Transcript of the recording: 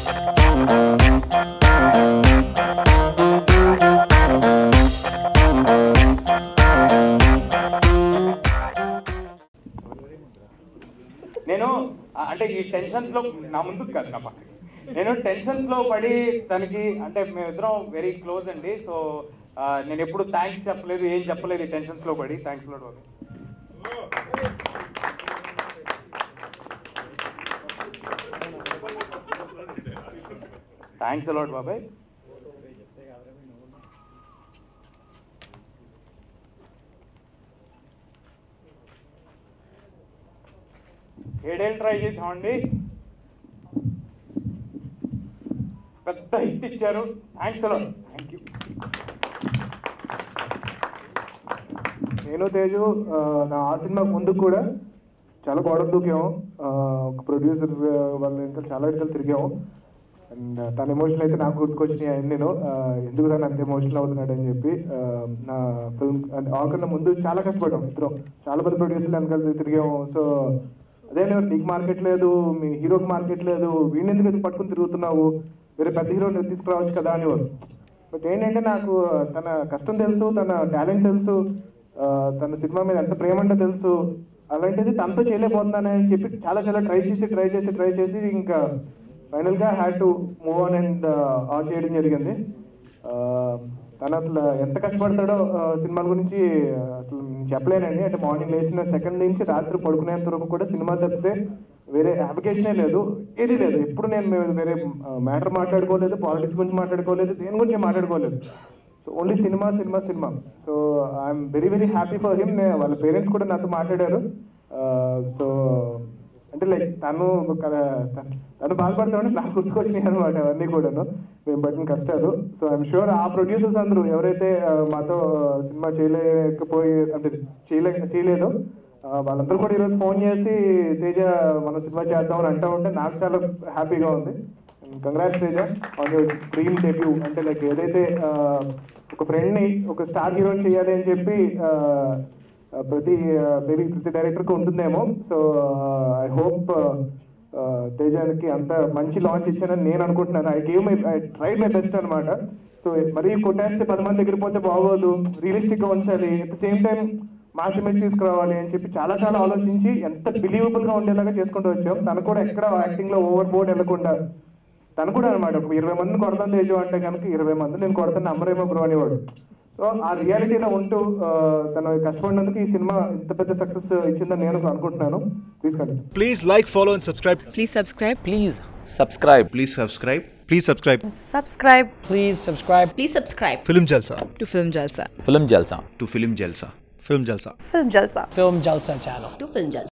నేను అంటే ఈ టెన్షన్స్లో నా ముందుకు కాదు నా పక్కకి నేను టెన్షన్స్లో పడి తనకి అంటే మేమిద్దరం వెరీ క్లోజ్ అండి. సో నేను ఎప్పుడు థ్యాంక్స్ చెప్పలేదు, ఏం చెప్పలేదు ఈ టెన్షన్స్లో పడి. థ్యాంక్స్ లాట్ బాబాయ్. థ్యాంక్స్ లాట్ బాబాయ్. ఏడేళ్ళు ట్రై చేసామండి, పెద్ద హిట్ ఇచ్చారు. Thanks a lot. Thank you. నేను తేజు నా ఆ సినిమా ముందు కూడా చాలా గొడవ దూకాము, ఒక ప్రొడ్యూసర్ వాళ్ళు ఇంకా చాలా విషయాలు తిరిగాము. అండ్ తన ఎమోషన్ అయితే నాకు గుర్తుకొచ్చినాయి ఆయన. నేను ఎందుకు తను అంత ఎమోషనల్ అవుతున్నాడు అని చెప్పి నా ఫిల్మ్ అంటే ఆకన్నా ముందు చాలా కష్టపడ్డాం ఇద్దరం, చాలా మంది ప్రొడ్యూసర్లు వెనకాల తిరిగాము. సో అదే నీకు మార్కెట్ లేదు, మీ హీరోకి మార్కెట్ లేదు, వీడిని ఎందుకు పట్టుకుని తిరుగుతున్నావు, వేరే పెద్ద హీరోని తీసుకురావచ్చు కదా అనేవారు. బట్ ఏంటంటే నాకు తన కష్టం తెలుసు, తన టాలెంట్ తెలుసు, తన సినిమా మీద ఎంత ప్రేమ అంటే తెలుసు. అలాంటిది తనతో చేయలేకపోతున్నానని చెప్పి చాలా చాలా ట్రై చేసి ఇంకా ఫైనల్గా had to move on and on చేయడం జరిగింది. తను అసలు ఎంత కష్టపడతాడో సినిమాల గురించి అసలు చెప్పలేనండి. అంటే మార్నింగ్ లేచిన సెకండ్ నుంచి రాత్రి పడుకునేంత వరకు కూడా సినిమా తప్పితే వేరే అప్లికేషనే లేదు, ఏది లేదు. ఎప్పుడు నేను వేరే మ్యాటర్ మాట్లాడుకోలేదు, పాలిటిక్స్ గురించి మాట్లాడుకోలేదు, దేని గురించి మాట్లాడుకోలేదు. So only cinema. So I'm very very happy for him. వాళ్ళ పేరెంట్స్ కూడా నాతో మాట్లాడారు. సో అంటే లైక్ తను బాధపడతామని నాకు గుర్తుకొచ్చినాయి అనమాట అవన్నీ కూడాను, మేము పట్టిన కష్టాలు. సో ఐఎమ్ షూర్ ఆ ప్రొడ్యూసర్స్ అందరూ ఎవరైతే మాతో సినిమా చేయలేదో వాళ్ళందరూ కూడా ఈరోజు ఫోన్ చేసి తేజ మనం సినిమా చేద్దామని అంటూ ఉంటే నాకు చాలా హ్యాపీగా ఉంది. Congrats Teja on your dream debut. అంటే లైక్ ఏదైతే ఒక ఫ్రెండ్ని ఒక స్టార్ హీరోని చేయాలి అని చెప్పి ప్రతి డైరెక్టర్కి ఉంటుందేమో. సో ఐ హోప్ తేజానికి అంత మంచి లాంచ్ ఇచ్చానని నేను అనుకుంటున్నాను. ఐ ట్రైడ్ మై బెస్ట్ అనమాట. సో మరీ కొట్టేస్తే 10 మంది దగ్గర పోతే బాగోదు, రియలిస్టిక్గా ఉంచాలి, at the same time mass image తీసుకురావాలి అని చెప్పి చాలా చాలా ఆలోచించి ఎంత బిలీవబుల్గా ఉండేలాగా చేసుకుంటూ వచ్చాం. తను కూడా ఎక్కడ యాక్టింగ్లో ఓవర్ బోర్డ్ వెళ్ళకుండా తను కూడా అనమాట ఒక 20 మందిని కొడతాను తేజు అంటే కనుక 20 మంది నేను కొడతాను నమ్మరేమో బ్రో అనేవాడు. సో ఆ రియాలిటీలో ఉంటూ తను కష్టపడినందుకు ఈ సినిమా ఇంత పెద్ద సక్సెస్ ఇచ్చిందని నేను అనుకుంటున్నాను. Please like, follow and subscribe. Please subscribe. Please subscribe. Please subscribe. Please subscribe. Subscribe Please subscribe. Please subscribe Film Jalsa. to Film Jalsa. Film Jalsa. To Film Jalsa. Film Jalsa. Film Jalsa Film Jalsa channel. to Film Jalsa.